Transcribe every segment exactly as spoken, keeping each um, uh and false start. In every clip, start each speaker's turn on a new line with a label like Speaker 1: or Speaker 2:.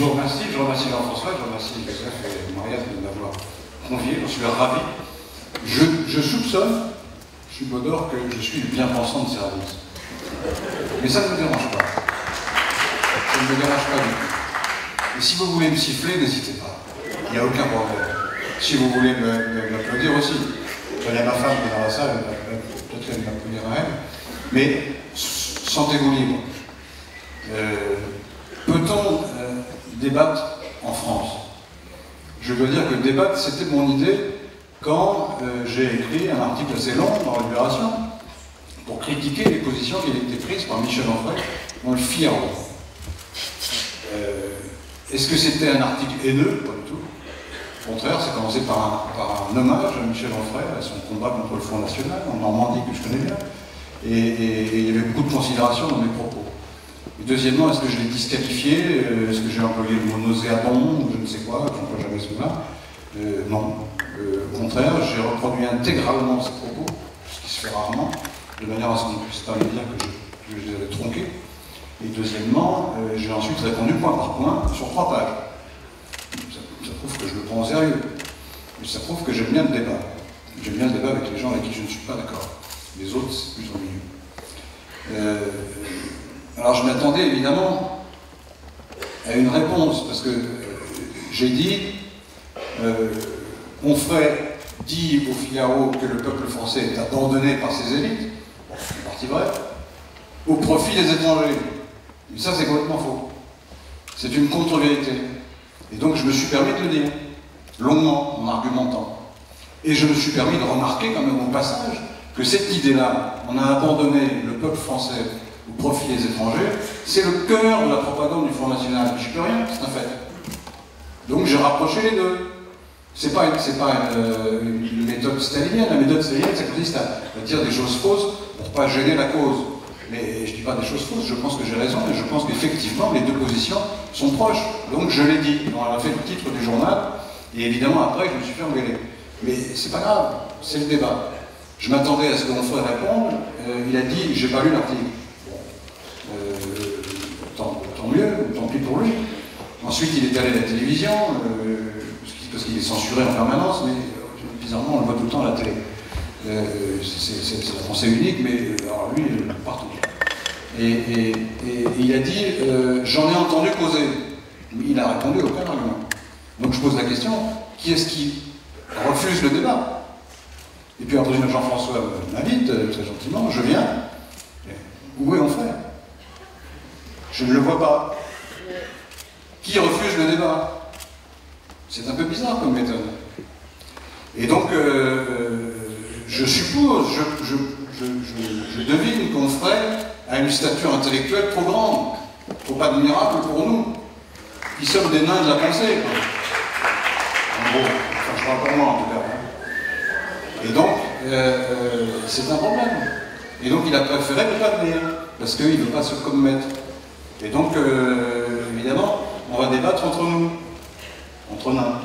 Speaker 1: vous remercie, je remercie Jean-François, je remercie Joseph et Marianne de m'avoir convié, je suis ravi. Je, je soupçonne, je suis Baudor, que je suis le bien-pensant de service. Mais ça ne me dérange pas. Ça ne me dérange pas du tout. Et si vous voulez me siffler, n'hésitez pas. Il n'y a aucun problème. Si vous voulez m'applaudir aussi. Il y a ma femme qui est dans la salle, peut-être qu'elle m'applaudira elle. Mais sentez-vous libre. Euh, Peut-on euh, débattre en France? Je dois dire que débattre, c'était mon idée quand euh, j'ai écrit un article assez long dans Libération pour critiquer les positions qui avaient été prises par Michel Onfray dans le Figaro. Euh, Est-ce que c'était un article haineux? Pas du tout. Au contraire, ça commençait par un, par un hommage à Michel Onfray, à son combat contre le Front National, en Normandie, que je connais bien. Et, et, et il y avait beaucoup de considération dans mes propos. Et deuxièmement, est-ce que je l'ai disqualifié? Est-ce que j'ai employé le mot nauséabond ou je ne sais quoi? Je n'emploie jamais ce mot-là. Euh, non. Euh, au contraire, j'ai reproduit intégralement ces propos, ce qui se fait rarement, de manière à ce qu'on ne puisse pas me dire que je, que je les avais tronqués. Et deuxièmement, euh, j'ai ensuite répondu point par point sur trois pages. Ça, ça prouve que je le prends au sérieux. Mais ça prouve que j'aime bien le débat. J'aime bien le débat avec les gens avec qui je ne suis pas d'accord. Les autres, c'est plus ennuyeux. Euh, alors je m'attendais évidemment à une réponse, parce que euh, j'ai dit, euh, Onfray dit au Figaro que le peuple français est abandonné par ses élites, bon, c'est parti vrai, au profit des étrangers. Mais ça c'est complètement faux. C'est une contre-vérité. Et donc je me suis permis de le dire, longuement, en argumentant. Et je me suis permis de remarquer quand même au passage que cette idée-là, on a abandonné le peuple français au profit des étrangers, c'est le cœur de la propagande du Front National. Je ne peux rien, c'est un fait. Donc j'ai rapproché les deux. C'est pas, c'est pas une, une méthode stalinienne. La méthode stalinienne, ça consiste à, à dire des choses fausses pour ne pas gêner la cause. Mais je ne dis pas des choses fausses, je pense que j'ai raison, et je pense qu'effectivement les deux positions sont proches. Donc je l'ai dit, on a fait le titre du journal, et évidemment après je me suis fait engueuler. Mais c'est pas grave, c'est le débat. Je m'attendais à ce qu'on ferait répondre, euh, il a dit, j'ai pas lu l'article. Bon. Euh, tant, tant mieux, tant pis pour lui. Ensuite il est allé à la télévision, euh, parce qu'il est censuré en permanence, mais euh, bizarrement on le voit tout le temps à la télé. Euh, c'est la pensée unique, mais alors lui, partout. Et, et, et, et il a dit, euh, j'en ai entendu causer. Il a répondu aucun argument. Donc je pose la question, qui est-ce qui refuse le débat? Et puis après Jean-François m'invite, très gentiment, je viens. Où est Onfray? Je ne le vois pas. Qui refuse le débat? C'est un peu bizarre comme méthode. Et donc, euh, je suppose, je, je, je, je, je devine qu'Onfray a une stature intellectuelle trop grande, trop admirable pour nous, qui sommes des nains de la pensée. Quoi. En gros, enfin je parle pour moi en tout cas. Et donc, euh, euh, c'est un problème. Et donc il a préféré ne pas venir, parce qu'il ne veut pas se commettre. Et donc, euh, évidemment, on va débattre entre nous, entre nains.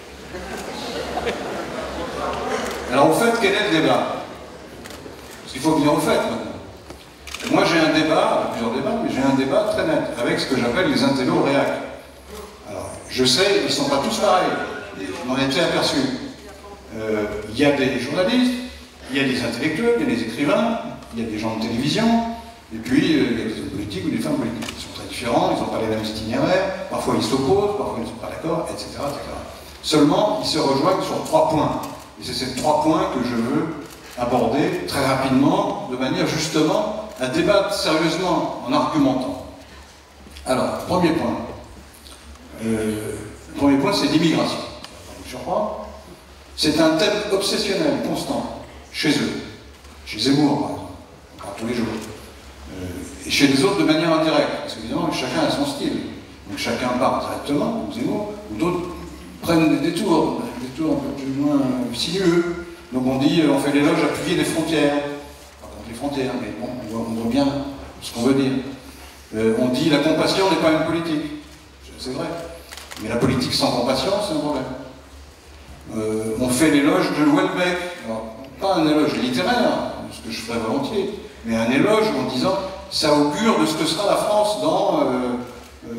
Speaker 1: Alors au fait, quel est le débat? Parce qu'il faut venir au fait maintenant. Moi j'ai un débat, plusieurs débats, mais j'ai un débat très net, avec ce que j'appelle les intellos réac. Alors, je sais, ils ne sont pas tous pareils, je m'en ai été aperçu. Euh, il y a des journalistes, il y a des intellectuels, il y a des écrivains, il y a des gens de télévision, et puis euh, il y a des hommes politiques ou des femmes politiques. Ils sont très différents, ils n'ont pas les mêmes itinéraires, parfois ils s'opposent, parfois ils ne sont pas d'accord, et cetera, et cetera. Seulement, ils se rejoignent sur trois points. Et c'est ces trois points que je veux aborder très rapidement, de manière justement à débattre sérieusement, en argumentant. Alors, premier point. Euh, le premier point, c'est l'immigration. Je crois. C'est un thème obsessionnel, constant, chez eux. Chez Zemmour, par exemple. On parle tous les jours. Euh, et chez les autres de manière indirecte. Parce qu'évidemment, chacun a son style. Donc chacun parle directement, comme Zemmour, ou d'autres prennent des détours, des détours un peu plus moins sinueux. Donc on dit, on fait l'éloge appuyé des frontières. Pas contre les frontières, mais bon, on voit, on voit bien ce qu'on veut dire. Euh, on dit, la compassion n'est pas une politique. C'est vrai. Mais la politique sans compassion, c'est un problème. Euh, on fait l'éloge de Houellebecq. Alors, pas un éloge littéraire, ce que je ferais volontiers, mais un éloge en disant, ça augure de ce que sera la France dans, euh, euh,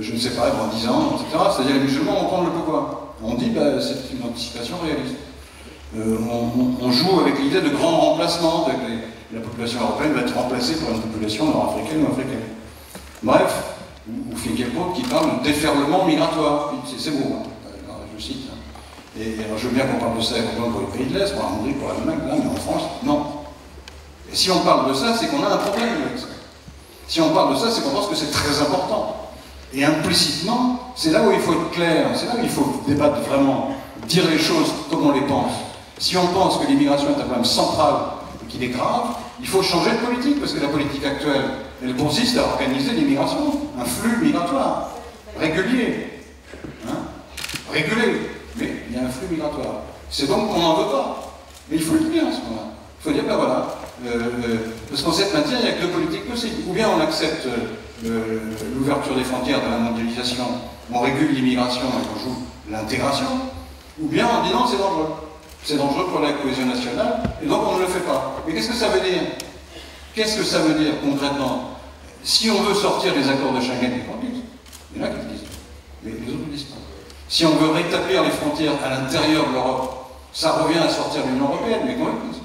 Speaker 1: je ne sais pas, dans dix ans, et cetera. C'est-à-dire les musulmans vont prendre le pouvoir. On dit, bah, c'est une anticipation réaliste. Euh, on, on, on joue avec l'idée de grand remplacement. De, de, la population européenne va être remplacée par une population nord-africaine ou africaine. Bref, ou, ou Finkielkraut qui parle de déferlement migratoire. C'est beau, hein. Alors, je cite. Hein. Et, et alors, je veux bien qu'on parle de ça pour les pays de l'Est, pour la Hongrie, pour l'Allemagne, là, mais en France, non. Et si on parle de ça, c'est qu'on a un problème avec ça. Si on parle de ça, c'est qu'on pense que c'est très important. Et implicitement, c'est là où il faut être clair, c'est là où il faut débattre vraiment, dire les choses comme on les pense. Si on pense que l'immigration est un problème central et qu'il est grave, il faut changer de politique, parce que la politique actuelle, elle consiste à organiser l'immigration, un flux migratoire, régulier. Hein, régulé, mais il y a un flux migratoire. C'est donc qu'on n'en veut pas. Mais il faut le dire à ce moment-là. Il faut dire, ben voilà, euh, euh, parce qu'en cette matière, il n'y a que deux politiques possibles. Ou bien on accepte euh, l'ouverture des frontières de la mondialisation, on régule l'immigration et on joue l'intégration, ou bien on dit non, c'est dangereux. C'est dangereux pour la cohésion nationale, et donc on ne le fait pas. Mais qu'est-ce que ça veut dire? Qu'est-ce que ça veut dire concrètement? Si on veut sortir des accords de Schengen, et qu'on dise, il y en a qui le disent, mais les autres ne le disent pas. Si on veut rétablir les frontières à l'intérieur de l'Europe, ça revient à sortir de l'Union européenne, mais qu'on le dise.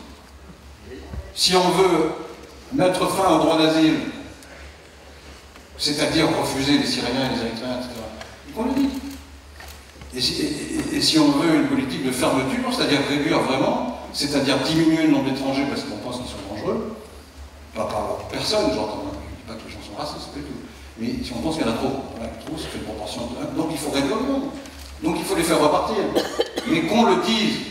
Speaker 1: Si on veut mettre fin au droit d'asile, c'est-à-dire refuser les Syriens et les Érythréens, et cetera, qu'on le dise. Et si, et, et si on veut une politique de fermeture, c'est-à-dire réduire vraiment, c'est-à-dire diminuer le nombre d'étrangers parce qu'on pense qu'ils sont dangereux, pas par personne, j'entends, je ne dis pas que les gens sont racistes, pas du tout, mais si on pense qu'il y en a trop, voilà, trop, ça fait une proportion de un, donc il faut réduire le nombre, donc il faut les faire repartir, mais qu'on le dise,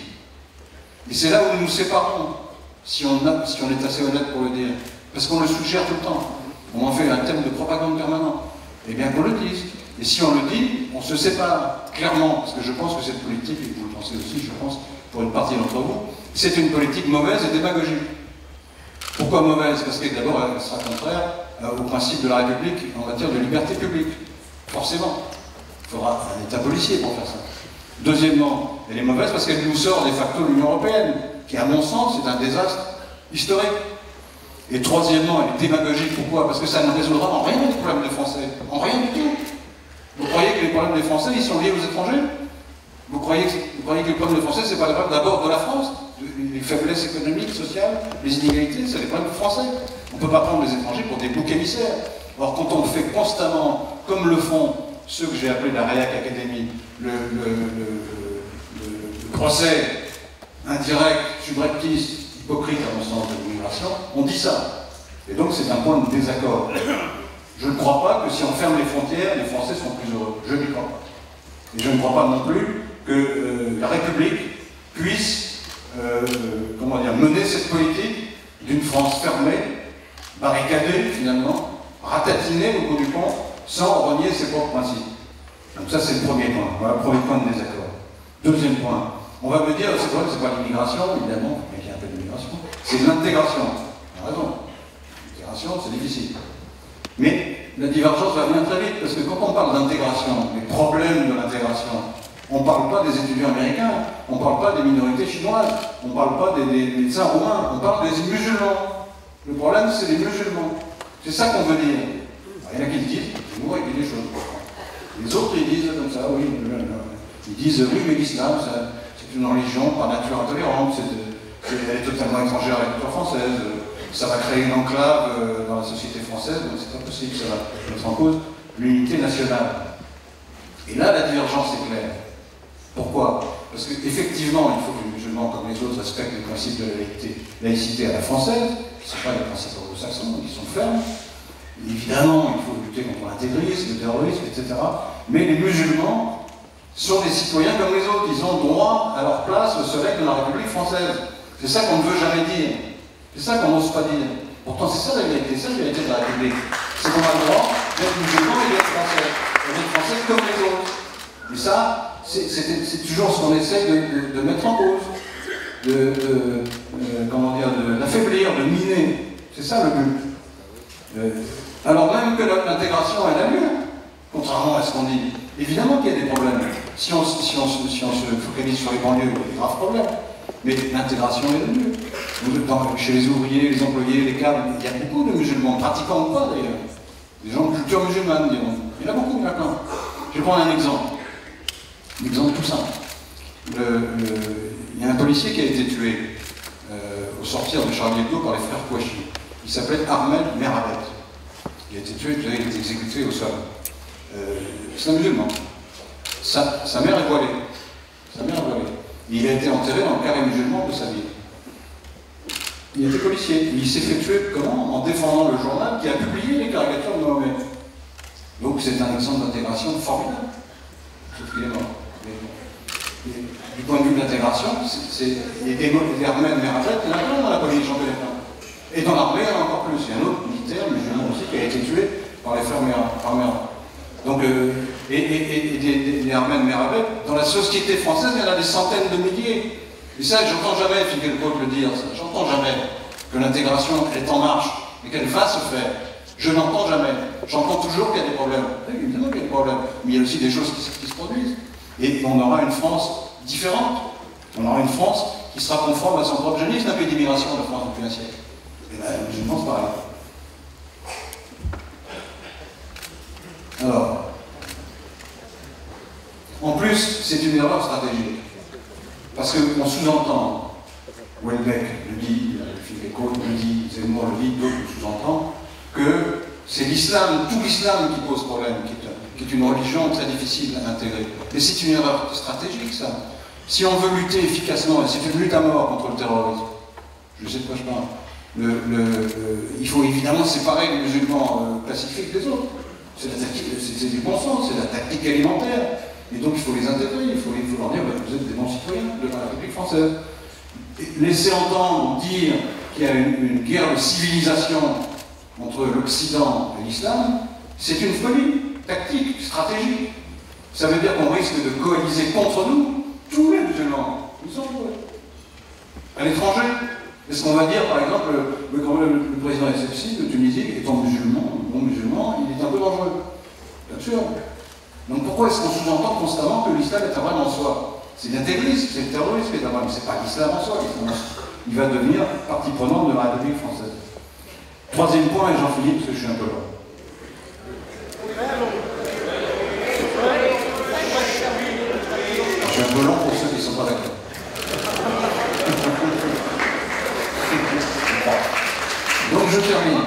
Speaker 1: et c'est là où nous nous séparons, si on, a, si on est assez honnête pour le dire, parce qu'on le suggère tout le temps, on en fait un thème de propagande permanent, et bien qu'on le dise. Et si on le dit, on se sépare clairement, parce que je pense que cette politique, et vous le pensez aussi, je pense, pour une partie d'entre vous, c'est une politique mauvaise et démagogique. Pourquoi mauvaise? Parce que d'abord, elle sera contraire euh, au principe de la République en matière de liberté publique. Forcément. Il faudra un État policier pour faire ça. Deuxièmement, elle est mauvaise parce qu'elle nous sort de facto de l'Union européenne, qui à mon sens est un désastre historique. Et troisièmement, elle est démagogique. Pourquoi? Parce que ça ne résoudra en rien les problèmes des Français. En rien du tout. Vous croyez que les problèmes des Français, ils sont liés aux étrangers? Vous croyez que, vous croyez que les problèmes des Français, c'est pas les problèmes d'abord de la France? Les faiblesses économiques, sociales, les inégalités, c'est les problèmes français. On ne peut pas prendre les étrangers pour des boucs émissaires. Or, quand on le fait constamment, comme le font ceux que j'ai appelés la Réac Academy, le, le, le, le, le procès indirect, subreptice, hypocrite à mon sens de l'immigration, on dit ça. Et donc c'est un point de désaccord. Je ne crois pas que si on ferme les frontières, les Français sont plus heureux. Je n'y crois pas. Et je ne crois pas non plus que euh, la République puisse euh, comment dire, mener cette politique d'une France fermée, barricadée finalement, ratatinée au bout du pont, sans renier ses propres principes. Donc ça c'est le premier point. Voilà le premier point de désaccord. Deuxième point. On va me dire, c'est vrai, c'est pas l'immigration, évidemment, mais il y a un peu d'immigration, c'est l'intégration. On a raison. L'intégration, c'est difficile. Mais la divergence va venir très vite, parce que quand on parle d'intégration, les problèmes de l'intégration, on ne parle pas des étudiants américains, on ne parle pas des minorités chinoises, on ne parle pas des, des médecins roumains, on parle des musulmans. Le problème, c'est les musulmans. C'est ça qu'on veut dire. Il y en a qui le disent, nous, il dit des choses. Les autres, ils disent comme ça, oui, ils disent, oui, mais l'islam, c'est une religion par nature intolérante, c'est, elle est totalement étrangère à la culture française. Ça va créer une enclave euh, dans la société française, donc c'est pas possible, ça va mettre en cause l'unité nationale. Et là, la divergence est claire. Pourquoi? Parce qu'effectivement, il faut que les musulmans, comme les autres, respectent les principes de la laïcité, laïcité à la française, qui ne sont pas les principes anglo-saxons, qui sont fermes. Et évidemment, il faut lutter contre l'intégrisme, le terrorisme, et cetera. Mais les musulmans sont des citoyens comme les autres, ils ont droit à leur place au soleil de la République française. C'est ça qu'on ne veut jamais dire. C'est ça qu'on n'ose pas dire. Pourtant, c'est ça la vérité, c'est ça la vérité de la République. C'est qu'on a le droit d'être musulman et d'être français. Et d'être français comme les autres. Et ça, c'est toujours ce qu'on essaie de, de, de mettre en cause, de, de, de comment dire, d'affaiblir, de, de miner. C'est ça le but. Euh, alors même que l'intégration, elle a lieu, contrairement à ce qu'on dit. Évidemment qu'il y a des problèmes. Si on, si, on, si on se focalise sur les banlieues, il y a des graves problèmes. Mais l'intégration est le mieux. Chez les ouvriers, les employés, les cadres, il y a beaucoup de musulmans, pratiquants ou pas d'ailleurs. Des gens de culture musulmane, diront. Il y en a beaucoup, il y en a plein. Je vais prendre un exemple. Un exemple tout simple. Le, le, il y a un policier qui a été tué euh, au sortir de Charlie Hebdo par les frères Kouachi. Il s'appelait Ahmed Merabet. Il a été tué, il a été exécuté au sol. Euh, c'est un musulman. Sa, sa mère est voilée. Sa mère est voilée. Et il a été enterré dans le carré musulman de sa ville. Il était policier. Il s'est fait tuer comment? En défendant le journal qui a publié les caricatures de Mohamed. Donc c'est un exemple d'intégration formidable. Sauf qu'il est mort. Et, et, du point de vue de l'intégration, c'est les Ahmed Merabet, il y en a plein dans la police, j'en connais plein. Et dans l'armée, il y en a encore plus. Il y a un autre militaire musulman aussi qui a été tué par les frères Merabet. Donc, euh, et, et, et, et des, des Ahmed Merabet, dans la société française, il y en a des centaines de milliers. Et ça, j'entends jamais Finkielkraut le dire, ça. J'entends jamais que l'intégration est en marche et qu'elle va se faire. Je n'entends jamais. J'entends toujours qu'il y a des problèmes. Oui, évidemment qu'il y a des problèmes. Mais il y a aussi des choses qui, qui se produisent. Et on aura une France différente. On aura une France qui sera conforme à son propre génie. C'est un pays d'immigration, la France, depuis un siècle. Et là, je pense pareil. Alors, en plus, c'est une erreur stratégique. Parce qu'on sous-entend, Houellebecq le dit, Finkielkraut le dit, Zemmour le dit, d'autres le sous-entendent, que c'est l'islam, tout l'islam qui pose problème, qui est, qui est une religion très difficile à intégrer. Et c'est une erreur stratégique, ça. Si on veut lutter efficacement, et c'est une lutte à mort contre le terrorisme, je sais de quoi je parle, le, le, le, il faut évidemment séparer les musulmans euh, pacifiques des autres. C'est du bon sens, c'est la tactique alimentaire. Et donc il faut les intégrer, il faut, il faut leur dire, bah, vous êtes des bons citoyens de la République française. Et laisser entendre dire qu'il y a une, une guerre de civilisation entre l'Occident et l'islam, c'est une folie tactique, stratégique. Ça veut dire qu'on risque de coaliser contre nous tous les musulmans. Nous sommes à l'étranger. Est-ce qu'on va dire, par exemple, le, le, le, le président S F C de Tunisie, étant musulman, bon musulman, il est un peu dangereux. Bien sûr. Donc pourquoi est-ce qu'on sous-entend constamment que l'islam est un mal en soi? C'est l'intégrisme, c'est le terrorisme qui est un mal, mais c'est pas l'islam en soi. Il va devenir partie prenante de la République française. Troisième point, et j'en finis parce que je suis un peu long. Je suis un peu long pour ceux qui ne sont pas d'accord. Donc je termine.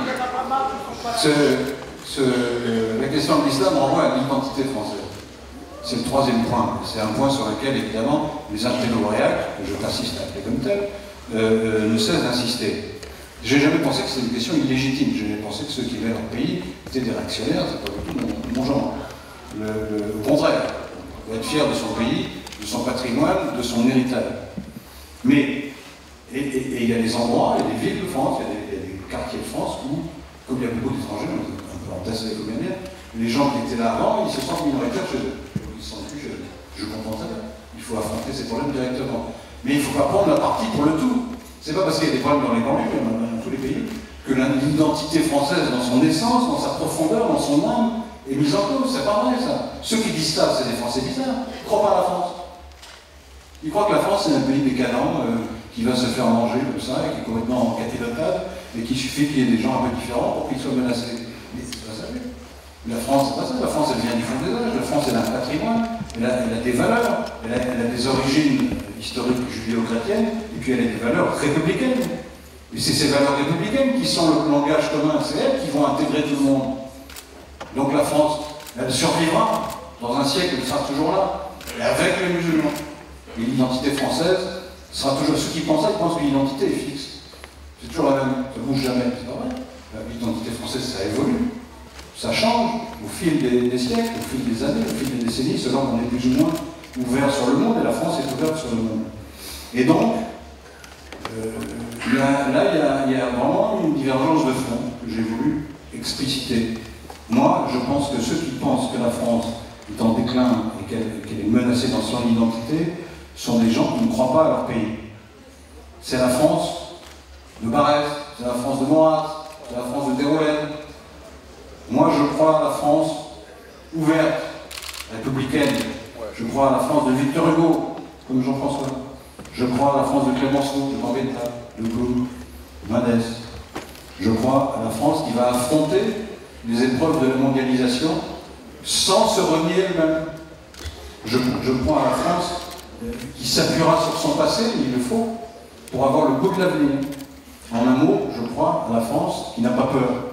Speaker 1: Ce, ce, la question de l'islam renvoie à l'identité française. C'est le troisième point. C'est un point sur lequel, évidemment, les intello-lauréats, que je persiste à appeler comme tel, euh, ne cessent d'insister. Je n'ai jamais pensé que c'était une question illégitime. Je n'ai pensé que ceux qui aimaient leur pays étaient des réactionnaires, c'est pas du tout mon, mon genre. Le, le, au contraire, on doit être fier de son pays, de son patrimoine, de son héritage. Mais, et, et, et il y a des endroits, il y a des villes de France, il y a des, il y a des quartiers de France où, comme il y a beaucoup d'étrangers, un peu en test avec les manières, les gens qui étaient là avant, ils se sentent minoritaires chez eux. Ils se sentent plus chez eux. Je comprends ça. Il faut affronter ces problèmes directement. Mais il ne faut pas prendre la partie pour le tout. C'est pas parce qu'il y a des problèmes dans les banlieues, dans tous les pays, que l'identité française, dans son essence, dans sa profondeur, dans son âme, est mise en cause. C'est pas vrai, ça. Ceux qui disent ça, c'est des Français bizarres. Ils ne croient pas à la France. Ils croient que la France, c'est un pays décadent, euh, qui va se faire manger comme ça, et qui est complètement en catédotade, et qu'il suffit qu'il y ait des gens un peu différents pour qu'ils soient menacés. Mais c'est pas ça. La France, c'est pas ça. La France, elle vient du fond des âges. La France, elle a un patrimoine, elle a, elle a des valeurs, elle a, elle a des origines historiques judéo-chrétiennes, et puis elle a des valeurs républicaines. Et c'est ces valeurs républicaines qui sont le langage commun. C'est elles qui vont intégrer tout le monde. Donc la France, elle survivra. Dans un siècle, elle sera toujours là. Et avec les musulmans. Et l'identité française sera toujours... Ceux qui pensent ça, ils pensent que l'identité est fixe. C'est toujours la même. Ça ne bouge jamais. C'est pas vrai. L'identité française, ça évolue. Ça change au fil des, des siècles, au fil des années, au fil des décennies, selon qu'on est plus ou moins ouvert sur le monde, et la France est ouverte sur le monde. Et donc, euh, y a, là, il y a, y a vraiment une divergence de fond que j'ai voulu expliciter. Moi, je pense que ceux qui pensent que la France est en déclin et qu'elle qu'elle est menacée dans son identité sont des gens qui ne croient pas à leur pays. C'est la France de Barès, c'est la France de Maurras, c'est la France de Déroulène. Moi, je crois à la France ouverte, républicaine. Je crois à la France de Victor Hugo, comme Jean-François. Je crois à la France de Clémenceau, de Gambetta, de Blum, de Madès. Je crois à la France qui va affronter les épreuves de la mondialisation sans se renier elle-même. Je, je crois à la France euh, qui s'appuiera sur son passé, il le faut, pour avoir le goût de l'avenir. En un mot, je crois à la France qui n'a pas peur.